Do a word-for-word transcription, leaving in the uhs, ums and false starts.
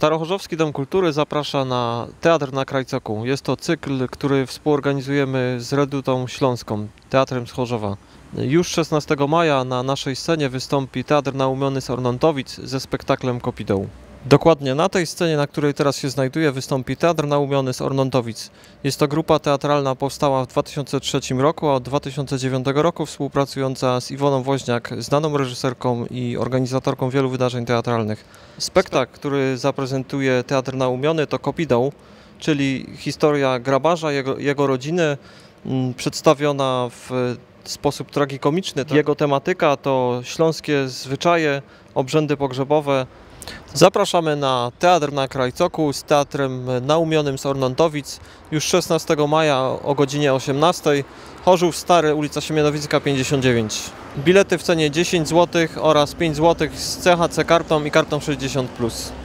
Starochorzowski Dom Kultury zaprasza na Teatr na Krajcoku. Jest to cykl, który współorganizujemy z Redutą Śląską, Teatrem z Chorzowa. Już szesnastego maja na naszej scenie wystąpi Teatr Naumiony z Ornontowic ze spektaklem Kopidą. Dokładnie na tej scenie, na której teraz się znajduję, wystąpi Teatr Naumiony z Ornontowic. Jest to grupa teatralna powstała w dwa tysiące trzecim roku, a od dwa tysiące dziewiątego roku współpracująca z Iwoną Woźniak, znaną reżyserką i organizatorką wielu wydarzeń teatralnych. Spektakl, który zaprezentuje Teatr Naumiony, to Kopidą, czyli historia grabarza, jego, jego rodziny, m, przedstawiona w sposób tragikomiczny. Jego tematyka to śląskie zwyczaje, obrzędy pogrzebowe. Zapraszamy na Teatr na Krajcoku z Teatrem Naumionym z Ornontowic już szesnastego maja o godzinie osiemnastej. Chorzów Stary, ulica Siemianowicka pięćdziesiąt dziewięć. Bilety w cenie dziesięć złotych oraz pięć złotych z C H C kartą i kartą sześćdziesiąt plus.